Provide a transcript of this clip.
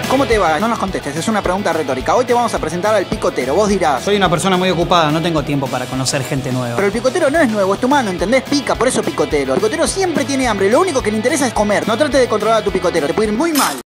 ¿Cómo te va? No nos contestes, es una pregunta retórica. Hoy te vamos a presentar al picotero. Vos dirás... Soy una persona muy ocupada, no tengo tiempo para conocer gente nueva. Pero el picotero no es nuevo, es tu mano, ¿entendés? Pica, por eso picotero. El picotero siempre tiene hambre, lo único que le interesa es comer. No trates de controlar a tu picotero, te puede ir muy mal.